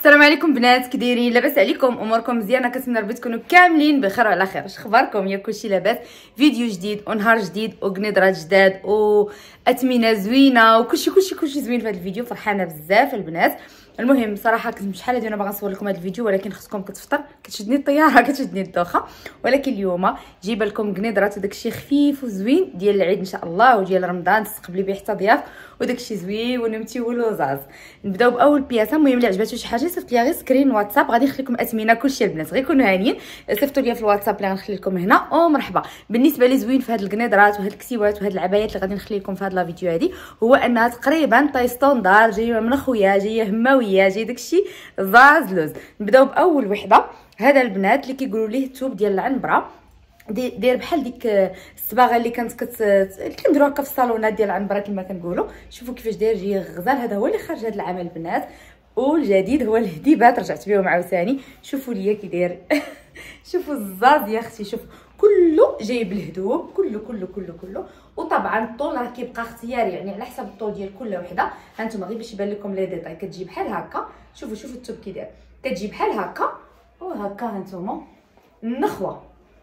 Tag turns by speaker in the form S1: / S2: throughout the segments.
S1: السلام عليكم بنات، كي دايرين؟ لاباس عليكم؟ اموركم مزيانه؟ كنتمنى ربي تكونوا كاملين بخير وعلى خير. اش اخباركم؟ يا كلشي لاباس؟ فيديو جديد ونهار جديد وقنيضرات جداد واثمنه زوينه وكلشي زوين في هذا الفيديو. فرحانه بزاف البنات. المهم صراحه كنت شحال هادي وانا باغا نصور لكم هذا الفيديو، ولكن خصكم كتفطر، كتشدني الطياره كتشدني الدوخه. ولكن اليوم جايبه لكم قنيضرات وداكشي خفيف وزوين ديال العيد ان شاء الله وديال رمضان، تستقبلي به حتى ضياف وداكشي زوين ونمتيول وزاز. نبداو باول بياسه. المهم اللي عجباتو شي حاجه صيفط ليا غير سكرين واتساب، غادي نخلي لكم اثمنه كلشي البنات، غير كونوا هانيين. صيفطوا ليا في الواتساب اللي غنخلي لكم هنا ومرحبا. بالنسبه لي زوين في هاد القنيضرات وهاد الكسيوات وهاد العبايات اللي غادي نخلي لكم في هاد لا فيديو هادي هو انها تقريبا طاي ستوندار، جايه من خويا، جايه هماويه، جاي داكشي زاز لوز. نبداو باول وحده. هذا البنات اللي كيقولوا ليه الثوب ديال العنبره، داير بحال ديك الصباغه اللي كانت اللي كنديروا هكا في الصالونات ديال العنبره كما كنقولوا. شوفوا كيفاش داير، جاي غزال. هذا هو اللي خرج هذا العام البنات، والجديد هو الهديبات رجعت بهم عاوتاني. شوفوا ليا كي داير شوفوا الزاز يا اختي، شوف كله جاي بالهدوم، كله. وطبعا الطول راه كيبقى اختياري، يعني على حسب الطول ديال كل وحده. ها انتم غير باش يبان لكم لي ديتاي، كتجي بحال هكا. شوفوا الثوب كي داير، كتجي بحال هكا وهكا. ها انتم النخوه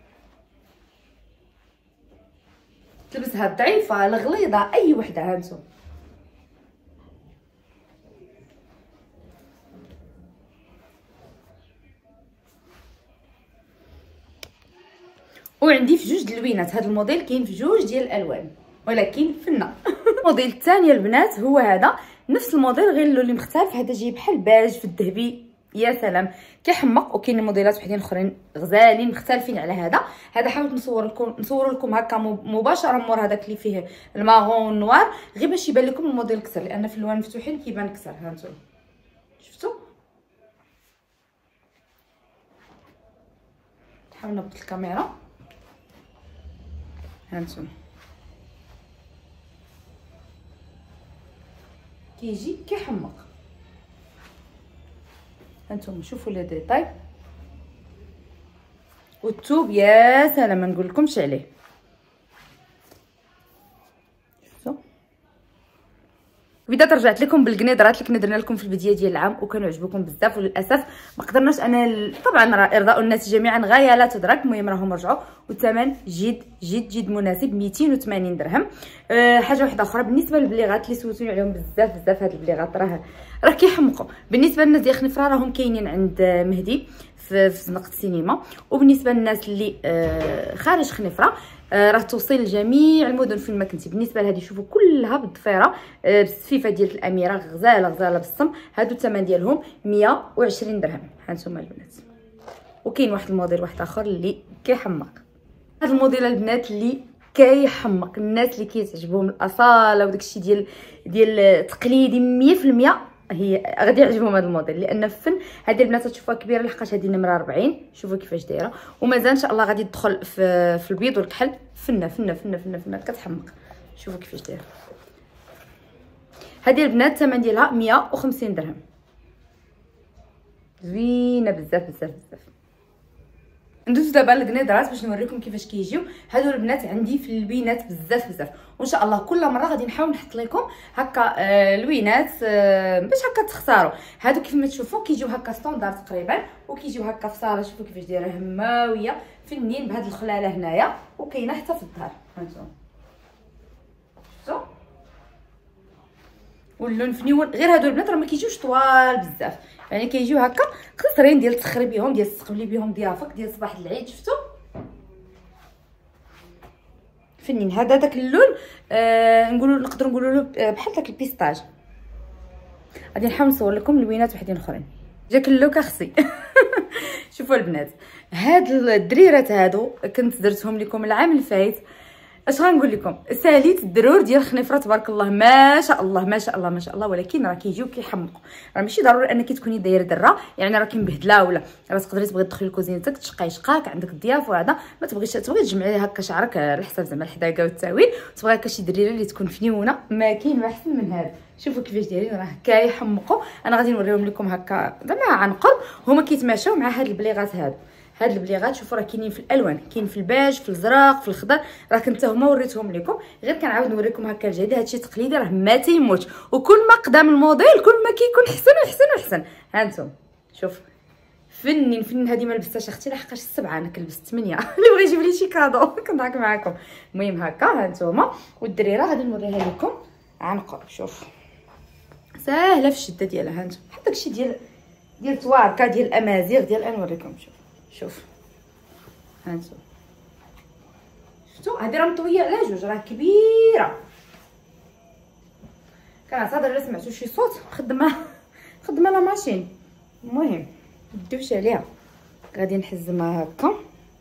S1: تلبسها الضعيفه الغليظه اي وحده. ها انتم وعندي في جوج اللوينات. هذا الموديل كاين في جوج ديال الالوان ولكن فنه. الموديل الثاني البنات هو هذا نفس الموديل غير اللون مختلف. هذا جاي بحال باج في الذهبي، يا سلام كيحمق. وكاين موديلات وحدين اخرين غزالين مختلفين على هذا. هذا حاولت نصور لكم هكا مباشره مور هذاك اللي فيه الماغون والنوار، غير باش يبان لكم الموديل اكثر، لان في الالوان مفتوحين كيبان اكثر. ها انتم شفتوا؟ نحاول نبط الكاميرا. هانتم كيجي كيحمق. هانتم شوفوا لي ديتاي، والثوب يا سلام ما نقول لكمش عليه. شفتوا؟ بدات رجعت لكم بالقنيضرات اللي كنا درنا لكم في البدايه ديال العام وكانوا عجبوكم بزاف، وللاسف ما قدرناش انا طبعا راه ارضاء الناس جميعا غايه لا تدرك. المهم راهم رجعوا والثمن جد مناسب، 280 درهم. حاجه واحده اخرى بالنسبه للبليغات اللي سولتوني عليهم بزاف، هاد البليغات راه كيحمقوا. بالنسبه للناس ديال خنفره راهم كاينين عند مهدي في زنقه السينما، وبالنسبه للناس اللي خارج خنفره راه توصل لجميع المدن فين ما كنتي. بالنسبه لهذه شوفوا كلها بالضفيره بالسفيفه ديال الاميره، غزاله بالصم. هادو الثمن ديالهم 120 درهم. ها انتم البنات. وكاين واحد الموديل واحد اخر اللي كيحمق. هاد الموديل البنات اللي كيحمق، الناس اللي كيتعجبهم الاصاله وداكشي ديال التقليدي 100% هي غادي يعجبهم هذا الموديل، لان الفن هذه البنات تشوفوها كبيره لحقاش هذه نمره 40. شوفوا كيفاش دايره، ومازال ان شاء الله غادي تدخل في البيض والكحل. فنه كتحمق. شوفوا كيفاش دايره. هذه البنات الثمن ديالها 150 درهم. زوينه بزاف. ندوزو دابا للقنيضرات باش نوريكم كيفاش كيجيو. هادو البنات عندي في البينات بزاف، وان شاء الله كل مره غادي نحاول نحط لكم هكا الوينات باش هكا تختاروا. هادو كيف ما تشوفوا كيجيو هكا ستاندار تقريبا، وكيجيو هكا في صاله. شوفوا كيفاش دايره هماويه فنين بهاد الخلاله هنايا، وكاينه حتى في الظهر. هانتوما شفتوا؟ واللون فنيون. غير هادو البنات راه ما كيجيوش طوال بزاف، يعني كيجيو هكا قصيرين ديال تسخري بهم، ديال تستقبلي بهم ضيافك ديال صباح العيد. شفتوا فنين. هذا داك اللون نقدروا نقولوا له بحال داك البيستاج. غادي نحاول نصور لكم الوينات وحدين اخرين. جاك اللوك اخصي. شوفوا البنات، هاد الدريرات هادو كنت درتهم لكم العام الفايت. اش غنقول لكم، ساليت الدرور ديال خنيفره تبارك الله ما شاء الله، ولكن راه كيجيو كيحمقوا. راه ماشي ضروري انك تكوني دايره دره، يعني راه كنبهدله ولا راه تقدري تبغي تدخلي لكوزينتك تشقاي شقاك عندك الضياف وهذا، ما تبغي تجمعي هكا شعرك على حساب زعما الحداقه والتاويل، تبغي هكا شي دريره اللي تكون فنيونه. ما كاين ما احسن من هذا. شوفوا كيفاش دايرين، راه كيحمقوا. انا غادي نوريهم لكم هكا زعما عن قرب. هما كيتماشاو مع هاد البليغات هادو. هاد البليغات شوفوا راه كاينين في الالوان، كاين في الباج، في الازرق، في الخضر. راه كنت هما وريتهم لكم، غير كنعاود نوريكم هكا الجديد. هادشي تقليدي راه ما تيموتش، وكل ما قدام الموديل كل ما كيكون احسن. ها انتم شوف فنين هذه ما لبستهاش اختي لحقاش 7 انا كنلبس 8 اللي بغى يجيب لي شي كادو كنضحك معاكم. المهم هكا ها نتوما والدريره غادي نوريها لكم عن قرب. شوف ساهله في الشده ديالها. ها نتوما بحال داكشي ديال تواركه ديال الامازيغ ديال نوريكم. شوف ها نتوما شفتوا هذه راه مطويه على جوج راه كبيره. كنعتذر الا سمعتوا شي صوت خدمه لا ماشين. المهم مدوش عليها غادي نحزمها هكا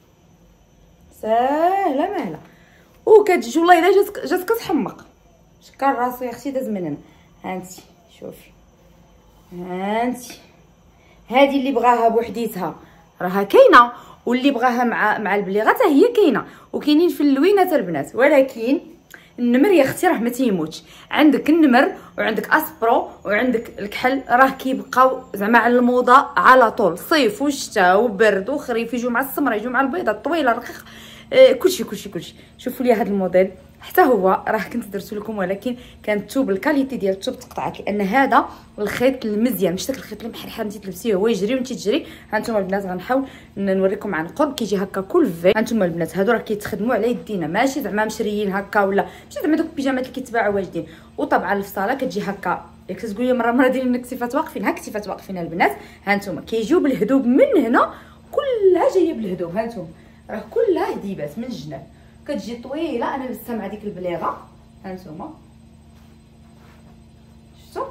S1: ساهله ماهله وكتجي والله الا جات كتحمق. شكر راسو يا اختي داز من هنا. هانتي شوفي هانتي هذه اللي بغاها بوحديتها راها كاينه واللي بغاها مع البليغه حتى هي كاينه وكاينين في اللوينه البنات. ولكن النمر يا اختي راه ما تيموتش. عندك النمر وعندك اسبرو وعندك الكحل راه كيبقاو زعما على الموضه على طول صيف وشتاء وبرد وخريف يجوا مع السمره يجوا مع البيضه الطويله الرقيقه كلشي. شوفوا لي هذا الموديل حتى هو راه كنت درت لكم ولكن كان الثوب الكاليتي ديال الثوب تقطعات لان هذا الخيط المزيان ماشي داك الخيط اللي محرحه انت تلبسيه هو يجري وانت تجري. ها انتم البنات غنحاول نوريكم عن قرب كيجي هكا كل في. ها انتم البنات هادو راه كيتخدموا على يدينا ماشي زعما مشريين هكا ولا ماشي زعما دوك البيجامات اللي كيتباعوا واجدين. وطبعا الفصاله كتجي هكا ياك تقول لي مره دايرين لنا كتيفات واقفين. ها كتيفات واقفين البنات. ها انتم كيجيو بالهدوب من هنا كلها جايه بالهدوب. ها انتم راه كلها هديبات من الجناب كتجي طويله. انا لبستها مع ديك البليغه. هانتوما شفتوا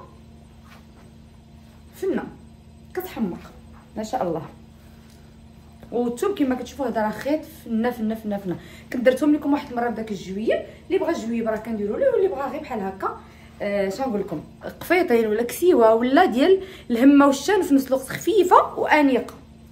S1: فنه كتحمق ما شاء الله. والثوب كما كتشوفوا هذا راه خيط فنه. كنت درتهم لكم واحد المره بداك الجويب. اللي بغى الجويب راه كنديروا ليه واللي بغى غير بحال هكا شنو نقول لكم قفيطين ولا كسيوه ولا ديال الهمه والشان في نفس الوقت خفيفه وانيقه.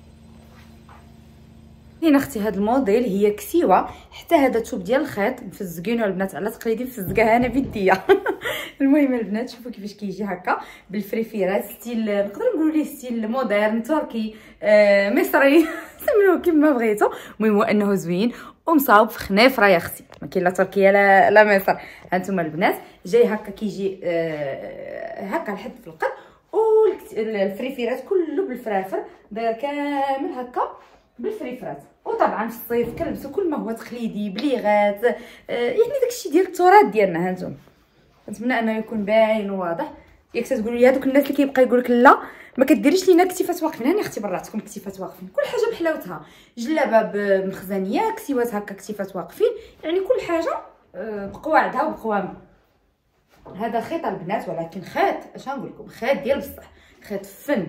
S1: هنا اختي هذا الموديل هي كسيوه حتى هذا الثوب ديال الخيط مفزقينو البنات على تقليدي مفزقاها انا بيديا. المهم البنات شوفوا كيفاش كيجي هكا بالفريفيرات ستيل نقدروا نقولوا ليه ستيل مودرن تركي مصري سميوه كما بغيتو. المهم هو انه زوين ومصاوب في خنافره يا اختي ما كاين لا تركيا لا مصر. هانتوما البنات جاي هكا كيجي هكا لحد في القد والفريفيرات كله بالفرافر داير كامل هكا بالفريفرات. وطبعا في الصيف كنلبسوا كل ما هو تقليدي بليغات يعني داكشي ديال التراث ديالنا. هانتوما نتمنى انه يكون باين وواضح. ياك تقولوا لي هذوك الناس اللي كيبقى يقول لك لا ما كديريش لينا كتيفات واقفين. هاني اختي براتكم كتيفات واقفين كل حاجه بحلاوتها. جلابه بمخزنيه كسيوات هكا كتيفات واقفين يعني كل حاجه بقواعدها وبقوامها. هذا خيط البنات ولكن خيط اش نقول لكم خيط ديال بصح خيط فن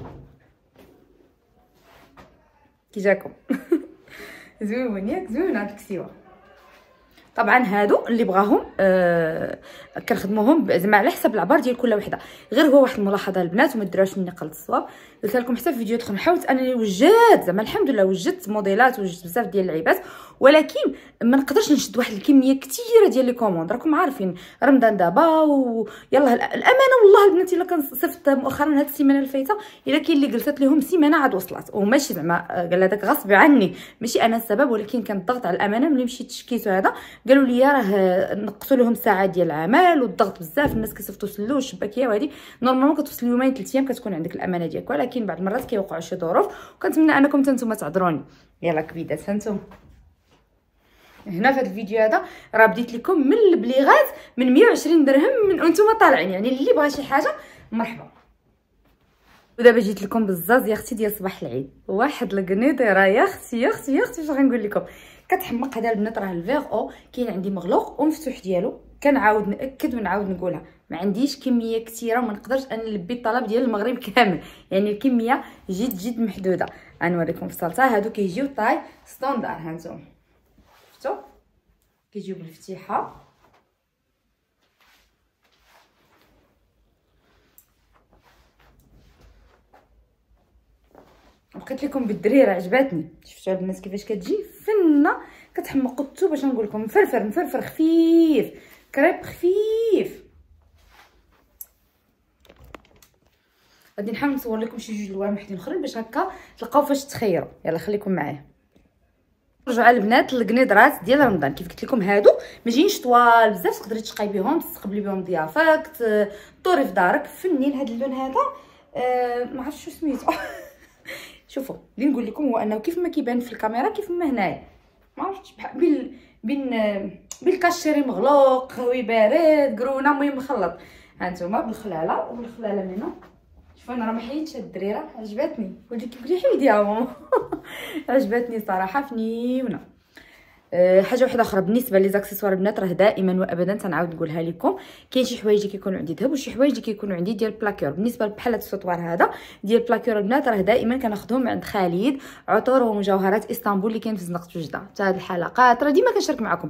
S1: كي جاكم. زوين ياك زوين هاد الكسيوه. طبعا هادو اللي بغاهم كنخدموهم زعما على حسب العبار ديال كل وحده. غير هو واحد الملاحظه البنات وما ديروهاش مني قلت الصواب قلت لكم حتى في فيديو دخل حاولت انني وجدت زعما الحمد لله وجدت موديلات وجدت بزاف ديال اللعيبات ولكن ما نقدرش نشد واحد الكميه كثيره ديال لي كوموند. راكم عارفين رمضان دابا ويلا الامانه والله البنات الا كنصيفط مؤخرا هاد السيمانه اللي فايته الا كاين اللي قلت لهم سيمانه عاد وصلت وماشي زعما قال هذاك غصب عني ماشي انا السبب ولكن كان الضغط على الامانه ملي مشيت شكيت هذا قالوا لي راه نقصوا لهم ساعات ديال العمل والضغط بزاف الناس كيصيفطوا سلو الشباكيه وهذه نورمالمون كتوصل يومين 3 ايام كتكون عندك الامانه ديالك ولكن بعض المرات كيوقعوا شي ظروف وكنتمنى انكم نتوما تعذروني. يلا كبيدات هانتوما هنا في هذا الفيديو هذا راه بديت لكم من البليغات من 120 درهم من وانتم طالعين يعني اللي بغى شي حاجه مرحبا. ودابا جيت لكم بالزاز يا اختي ديال صباح العيد واحد القنيطيره يا اختي واش غنقول لكم كتحمق. هذا البنات راه الفيغ او كاين عندي مغلوق ومفتوح ديالو كنعاود ناكد ونعاود نقولها ما عنديش كميه كثيره وما نقدرش انا نلبي الطلب ديال المغرب كامل يعني الكميه جد محدوده. غنوريكم في الصلصه هادو كيجيو طاي ستاندار. هانتوما شفتوا كيجيو بالفتيحه وقلت لكم بالدريره عجباتني. شفتوا الناس كيفاش كتجي فنه كتحمقوا الثوب باش نقول لكم مفرفر خفيف كريب خفيف. غادي نحاول نصور لكم شي جوج الوان وحدين اخرين باش هكا تلقاو فاش تخيروا. يلا خليكم معايا. رجعوا على البنات القنيدرات ديال رمضان كيف قلت لكم هادو ما جايينش طوال بزاف تقدري تشقاي بهم تستقبلي بهم ضيافات طوري في دارك فنين. هاد اللون هذا ما عرفتش شو سميتو. شوفوا اللي نقول لكم هو انه كيف ما كيبان في الكاميرا كيف ما هنايا، ما عرفتش بحال بالكاشيري مغلوق، قهوي بارد، قرونه، المهم مخلط. ها انتم بالخلاله وبالخلاله منو. شوفوا انا راه ما حيدتش هاد الدريره، عجبتني. ولدي كيقول لي حيديها ماما. عجبتني صراحه فنيونه. حاجه واحده اخرى بالنسبه لي زاكسيسوار البنات، راه دائما وابدا تنعاود نقولها لكم، كاين شي حوايج كيكونوا عندي ذهب وشي حوايج كيكونوا عندي ديال بلاكور. بالنسبه بحال هاد السطوار هذا ديال بلاكور البنات راه دائما كناخذهم عند خالد عطور ومجوهرات اسطنبول اللي كاين في زنقه وجده. حتى هاد الحلقات راه ديما كنشارك معكم.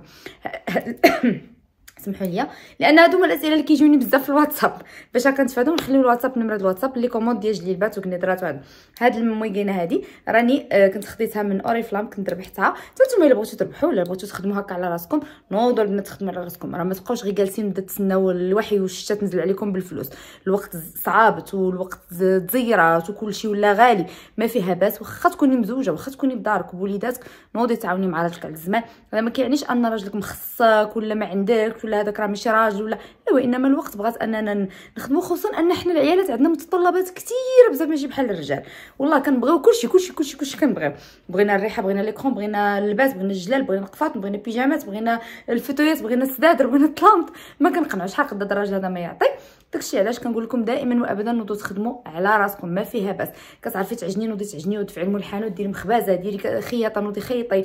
S1: سمحوا لي، لان هادو هما الاسئله اللي كيجوني بزاف في الواتساب، باش كنتفاداو نخليو الواتساب نمره الواتساب اللي كوموند ديال جليبات وكنيدرات وهذا. هاد المويقينه هادي راني كنت خديتها من اوريفلام، كنت ربحتها. حتى نتوما الا بغيتو تربحوا ولا بغيتو تخدموا هكا على راسكم، نوضوا البنات تخدموا على راسكم، راه ما تبقاوش غير جالسين تسناو الوحي والشتا تنزل عليكم بالفلوس. الوقت صعابت والوقت تزيرات وكلشي ولا غالي، ما فيها باس. واخا تكوني مزوجه، واخا تكوني بدارك وبوليداتك، نوضي تعاوني مع راجلك على الزمان. هذا ما كيعنيش ان راجلك مخصك ولا ما عندكش ولا هذاك راه ماشي راجل ولا لا، وانما الوقت بغات اننا نخدموا، خصوصا ان حنا العيالات عندنا متطلبات كثيره بزاف ماشي بحال الرجال. والله كنبغيو كلشي كنبغيو. بغينا الريحه، بغينا ليكرون، بغينا اللباس، بغينا الجلال، بغينا القفاط، بغينا البيجامات، بغينا الفتويات، بغينا السدادر، بغينا الطلانط. ما كنقنعوش، شحال قد الراجل هذا ما يعطي. داكشي علاش كنقول لكم دائما وابدا نوضوا تخدموا على راسكم، ما فيها باس. كتعرفي تعجني نوضي تعجني، ودفعي الملحانوت، ديري مخبازه، ديري خياطه نوضي خيطي،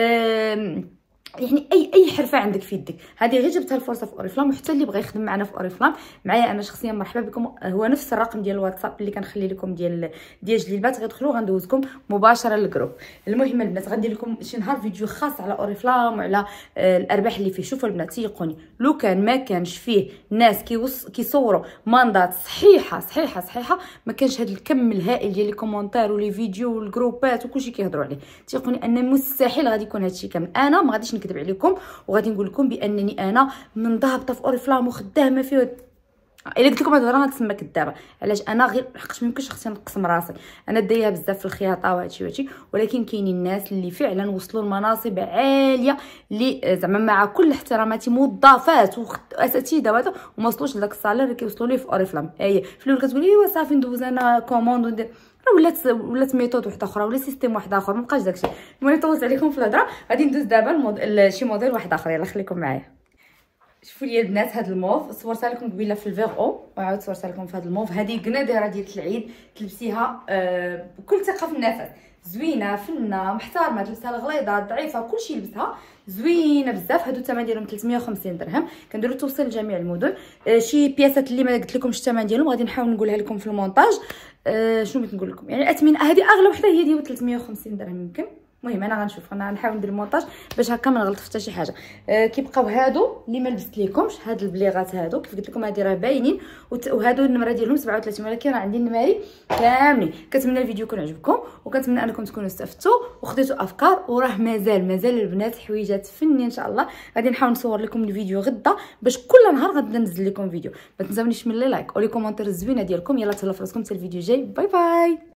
S1: يعني اي حرفه عندك في يدك. هذه غير جبتها الفرصه في اوريفلام، وحتى اللي بغى يخدم معنا في اوريفلام معايا انا شخصيا مرحبا بكم. هو نفس الرقم ديال الواتساب اللي كنخلي لكم ديال جليبات، غتدخلوا غندوزكم مباشره للجروب. المهم البنات غندير لكم شي نهار فيديو خاص على اوريفلام وعلى الارباح اللي فيه. شوفوا البنات تيقوني، لو كان ما كانش فيه ناس كيصوروا ماندات صحيحه ما كانش هذا الكم الهائل ديال لي كومونتير ولي فيديو والجروبات وكلشي كيهضروا عليه. تيقوني ان مستحيل غادي يكون هادشي كامل. انا ما غاديش نكذب عليكم وغادي نقول لكم بانني انا منضبطه في اوريفلام وخدامه فيه. الا قلت لكم هاد الهضره غتسمى كذابه، علاش؟ انا غير حقاش ما يمكنش خصني نقسم راسي، انا دايره بزاف في الخياطه وهادشي، ولكن كاينين الناس اللي فعلا وصلوا لمناصب عاليه، اللي زعما مع كل احتراماتي موظفات واساتذه وهذا، وما وصلوش لذاك الصالير اللي كيوصلوا ليه في اوريفلام. هي في الاول كتقولي ايوا صافي ندوز انا كوموند وندير، ولات ميثود واحده اخرى ولا سيستيم واحد اخر، ما بقاش داكشي. المهم طولت عليكم في الهضره، غادي ندوز دابا شي موديل واحد اخر. يلا خليكم معايا. شوفوا لي البنات هاد الموف صورتها لكم قبيله في الفيغ وعاود صورتها لكم في هاد الموف. هذه قناديره ديال العيد، تلبسيها بكل ثقه في النفس، زوينه فنه محترمه، تلبسها الغليظه ضعيفه كلشي يلبسها زوينه بزاف. هادو الثمن ديالهم 350 درهم، كنديروا توصيل لجميع المدن. شي بياسات اللي ما قلت لكمش الثمن ديالهم غادي نحاول نقولها لكم في المونتاج. شنو بغيت نقول لكم، يعني اثمنه هذه اغلى وحده هي ديال 350 درهم يمكن. المهم انا غنشوف، انا نحاول ندير المونتاج باش هكا ما نغلط في حتى شي حاجه. كيبقاو هادو اللي ما لبست لكمش، هاد البليغات هادو كيف قلت لكم هادي راه باينين، وهادو النمره ديالهم 37، ولكن راه عندي النماري كاملين. كنتمنى الفيديو يكون عجبكم، وكنتمنى انكم تكونوا استفدتوا وخديتوا افكار. وراه مازال البنات حويجات فنيه ان شاء الله. غادي نحاول نصور لكم الفيديو غدا، باش كل نهار غادي ننزل لكم فيديو. ما تنساونيش من لي لايك ولي كومونتير الزوينه ديالكم. يلا تهلاو في راسكم، حتى الفيديو جاي. باي باي.